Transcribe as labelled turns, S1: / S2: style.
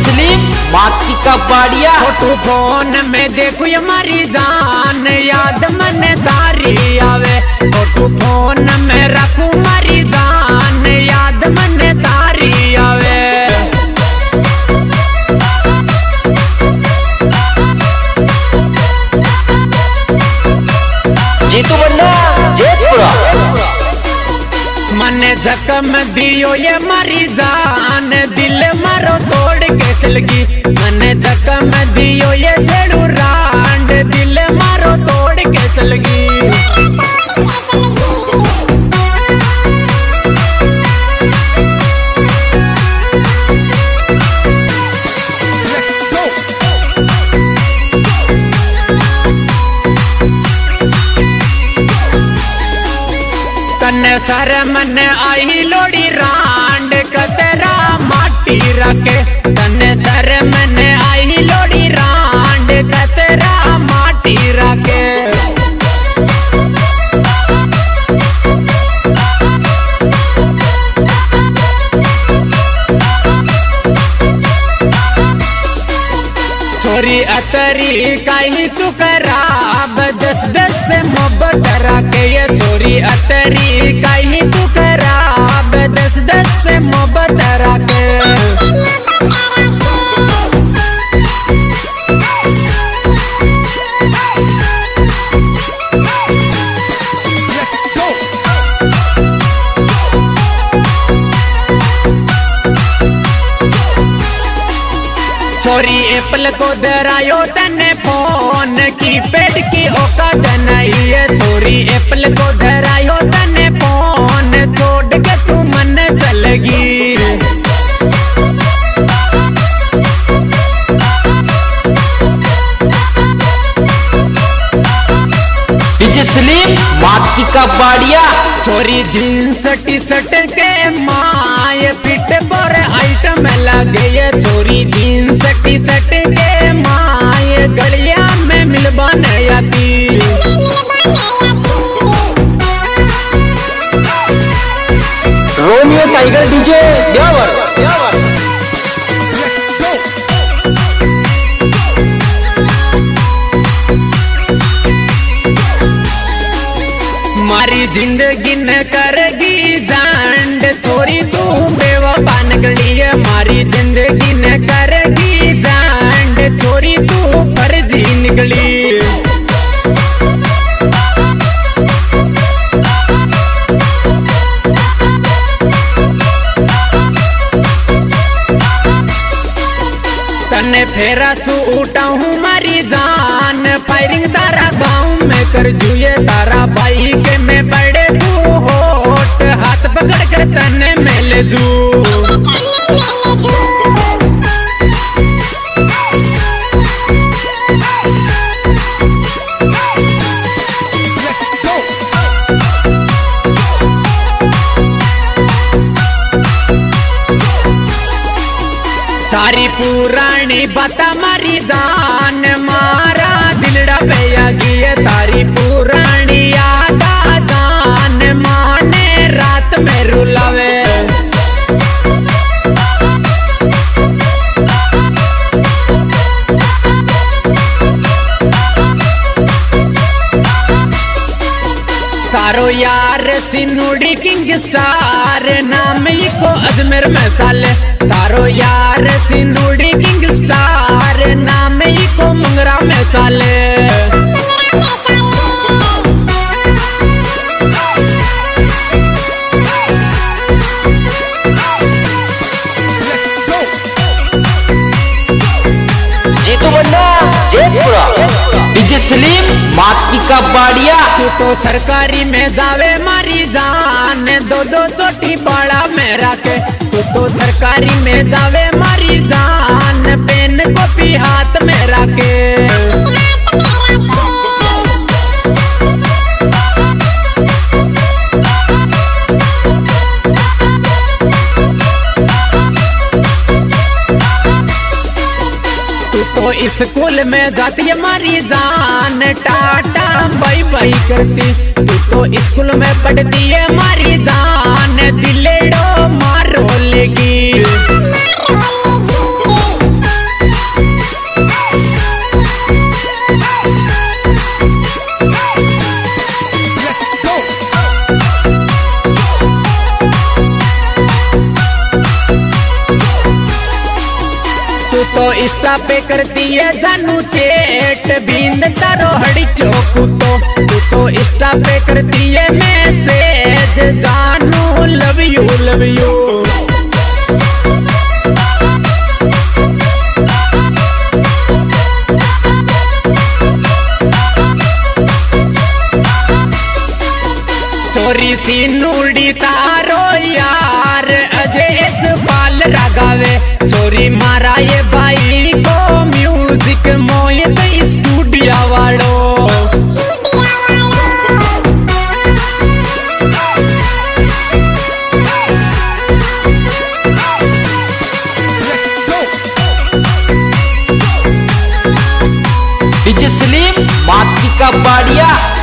S1: सलीम माती का बाड़िया।
S2: फोटो फोन में देखो हमारी जान याद मन तारी आवे। फोटो फोन में रखू हमारी जान याद मन तारी आवे।
S1: जीतू बन्ना जेतपुरा
S2: मन जख्म दियो ये मारी जान दिल मारो तोड़ के चल गई। मन जख्म दियो ये झेड़ू रांड दिल मारो तोड़ के चल गई। तने सर मन आई लोड़ी रांड कतरा माटी रखे। तने सर मन आई लोड़ी रांड कतरा माटी रखे। छोरी अतरी काई तू खराब दस दस से मोहब्बत रखे। ये छोरी अतरी काई तू खराब दस दस से मोहब्बत रखे। छोरी एप्पल को दरायो तने फोन की पेड़ की औकात नहीं है। छोरी एप्पल को दरायो तने फोन छोड़ के तू मन चलगी।
S1: सलीम माती का बाड़िया।
S2: छोरी जींस टी शर्ट के माय फिट पर आइटम लगे। ये छोरी जींस टी शर्ट के माय गलिया में मिलबा नहीं आती।
S1: रोमियो टाइगर डीजे देवर।
S2: मारी जिंदगी न करगी जांड छोरी तू बेवफा निकली है। मारी जिंदगी न करगी जांड छोरी तू फर्जी निकली। तने फेरा सूटा हूँ मारी जान फायरिंग तारा गाँव में कर जुए तारा भाई के में बड़े तू होट हाथ पकड़ कर तने में ले जू। तारी पुरानी बता मारी जान मारा दिलड़ा पे गई है। तारी पुरानी यादा जान माने रात में रुलावे। तारो यार सिनुड़ी किंग स्टार नाम को अजमेर में साले। तारो यार सिनुड़ी किंग स्टार नाम को मंगरा में साले।
S1: जीतू बन्ना जेतपुरा। सलीम माती का बाड़िया।
S2: तू तो सरकारी में जावे मारी जान दो दो चोटी बाड़ा में रखे। तू तो सरकारी में जावे मारी जान पेन कॉपी हाथ में रखे। तो स्कूल में जाती हमारी जान टाटा बाई बाई करती। तू तो स्कूल में पढ़ती है हमारी जान दिलेड़ो मारो लेगी। तो इंस्टा पे करती है जानू चेट बिंद तारो हड़ी चौकू तू तो इंस्टा पे करती है मैसेज जानू लव यू लव यू। चोरी सी नूड़ी तारो यार अजय बाल रागावे चोरी मारा ये भाई को म्यूजिक मोहित स्टूडियो वालो।
S1: डीजे सलीम मात की का बाड़िया।